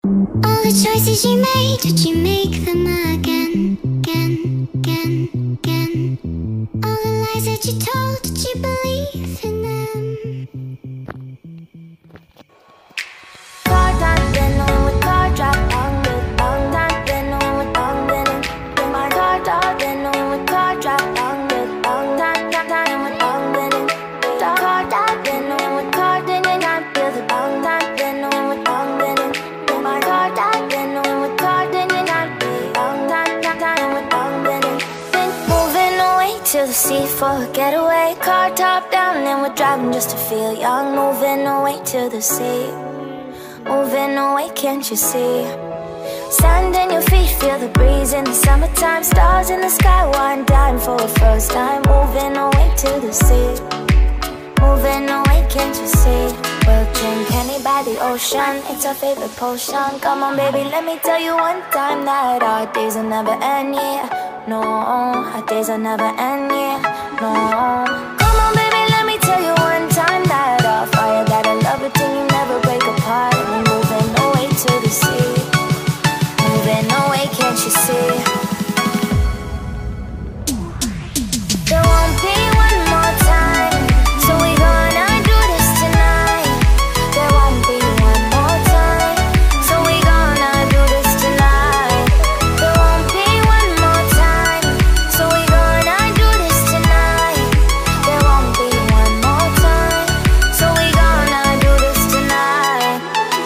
All the choices you made, did you make them again, again, again, again? All the lies that you told, did you believe in them? Car time, been on with car drop, long time, been on with long been in my car top, been on with car drop, long time with long been in car top, been on with car, didn't I feel the long time, been on with long been in my car top, been on with car, didn't I feel long time with long been in. Been moving away to the sea for a getaway, car top down and we're driving just to feel young, moving away to the sea. Moving away, can't you see? Sand in your feet, feel the breeze in the summertime. Stars in the sky, one dime for a first time. Moving away to the sea. Moving away, can't you see? We'll drink honey by the ocean, it's our favorite potion. Come on baby, let me tell you one time that our days will never end, yeah. No, our days will never end, yeah. No. Come on baby, let me tell you one time that our fire got a love it till you never break apart. We're moving away to the sea. Moving away, can't you see? There won't be one more time, so we gonna do this tonight. There won't be one more time, so we gonna do this tonight. There won't be one more time, so we gonna do this tonight. There won't be one more time, so we gonna do this tonight.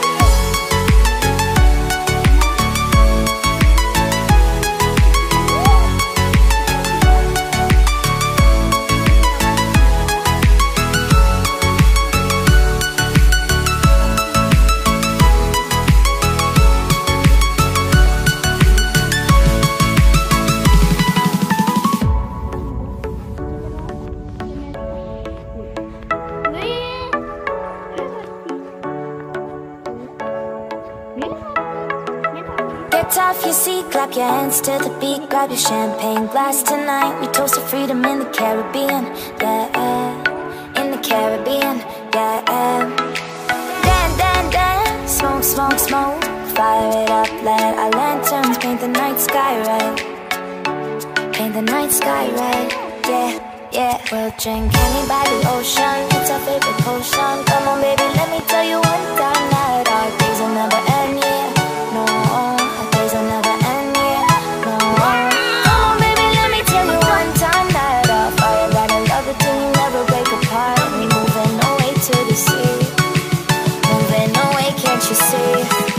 Get off your seat, clap your hands to the beat. Grab your champagne glass tonight. We toast to freedom in the Caribbean, yeah. In the Caribbean, yeah. Dan, dan, dan, smoke, smoke, smoke. Fire it up, let our lanterns paint the night sky red. Paint the night sky red, yeah, yeah. We'll drink honey by the ocean, it's our favorite potion. Come on baby, let me tell you one time that our days will never end, yeah. No, our days will never end, yeah. No. Come on baby, let me tell you one time that our fire got a love it till you never break apart. We moving away to the sea. Moving away, can't you see?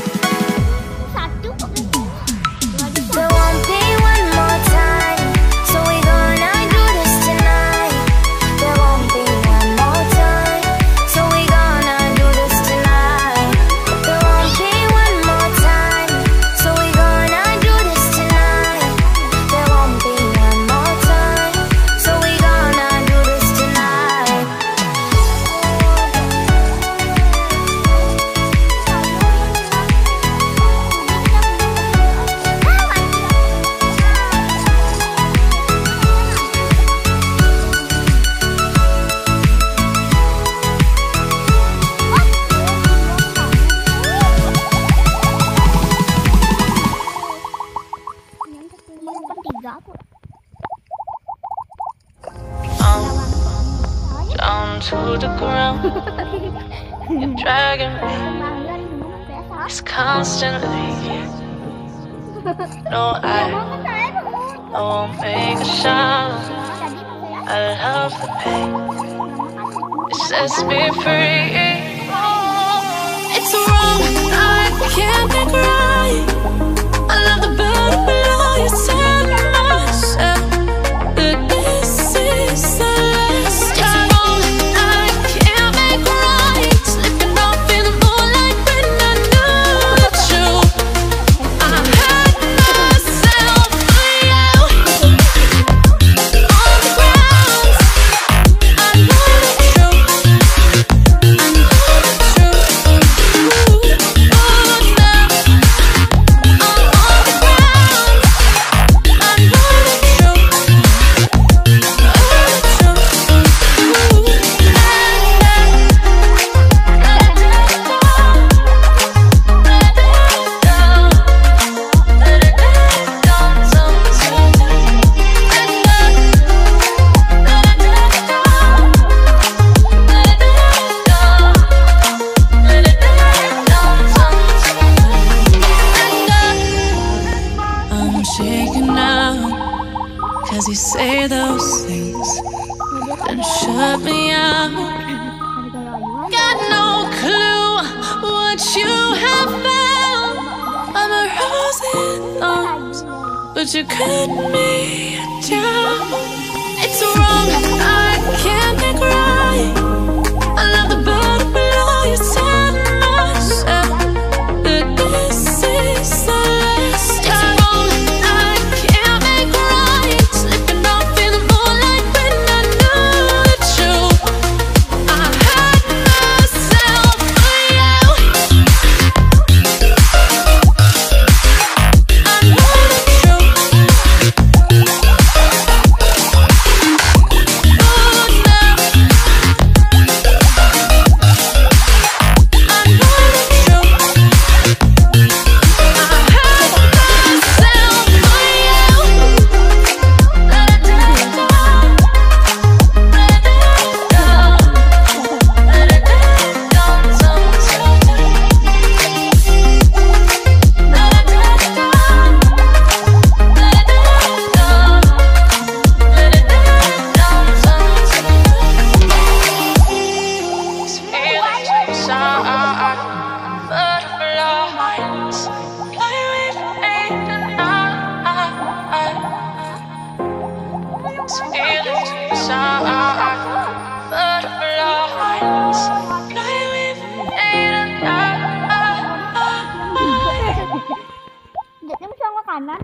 There won't be one more time, so we gonna do this tonight. There won't be one more time, so we gonna do this tonight. There won't be one more time, so we gonna do this tonight. There won't be one more time, so we gonna do this tonight. Down to the ground, you're dragging me. It's constantly. No, I won't make a sound. I love the pain. It sets me free. It's wrong, I can't make right. I love the bird below you. Tell myself that this is the last time. you say those things and shut me out. Got no clue what you have found. I'm a rose in thorns, but you cut me down. It's wrong, I can't make right. I love the bottom below. You tell myself that this is the last time. It's wrong, I can't make right. Slipping off in the moonlight when I knew the truth. I hurt myself for you. I know the truth. Dịch giống Sơn có cành đó.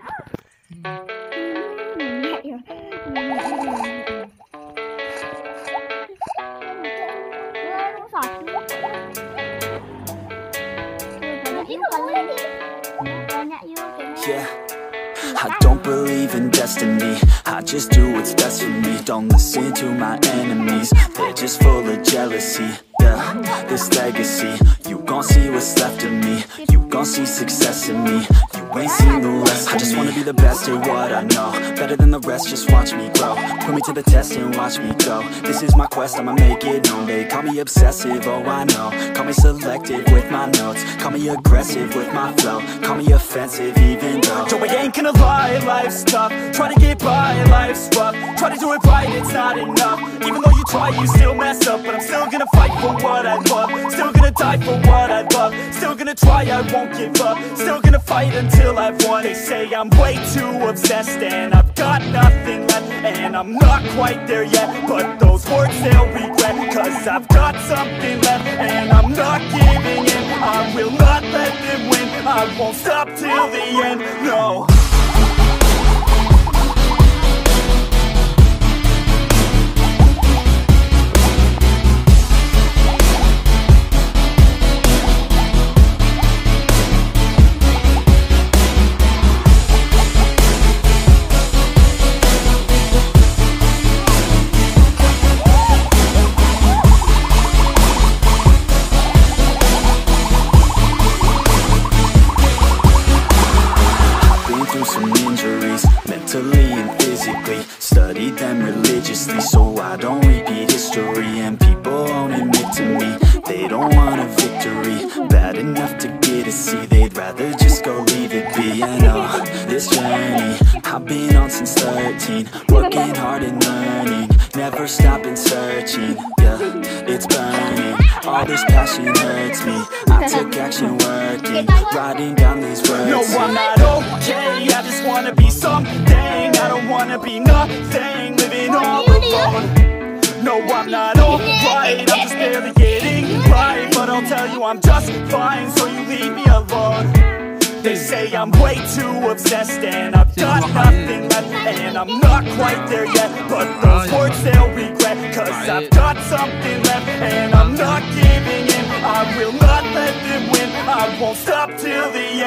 Yeah, I don't believe in destiny. I just do what's best for me. Don't listen to my enemies, they're just full of jealousy. Yeah, this legacy, you gon' see what's left of me. You gon' see success in me. You ain't seen the rest of me. I just wanna be the best at what I know, better than the rest, just watch me grow. Put me to the test and watch me go. This is my quest, I'ma make it known. They call me obsessive, oh I know. Call me selective with my notes. Call me aggressive with my flow. Call me offensive even though Joe, I ain't gonna lie, life's tough. Try to get by, life's rough. Try to do it right, it's not enough. Even though you try, you still mess up. But I'm still gonna fight for what I love. Still gonna die for what I love. Still gonna try, I won't give up. Still gonna fight until I've won. They say I'm way too obsessed and I've got nothing left. And I'm not quite there yet, but those words they'll regret. Cause I've got something left and I'm not giving in. I will not let them win. I won't stop till the end, no. Mentally and physically, studied them religiously, so I don't repeat history. And people won't admit to me they don't want a victory bad enough to get a C. They'd rather just go leave it be. I know this journey I've been on since 13, working hard and learning, never stopping searching. Yeah, it's burning. All this passion hurts me. I took action working, writing down these words. No, I'm not okay, I just wanna be something. I don't wanna be nothing, living all alone. No, I'm not alright, I'm just barely getting by. But I'll tell you I'm just fine, so you leave me alone. They say I'm way too obsessed and I've got nothing left. And I'm not quite there yet, but those words they'll regret. Cause I've got something left and I'm not giving in. I will not let them win. I won't stop till the end.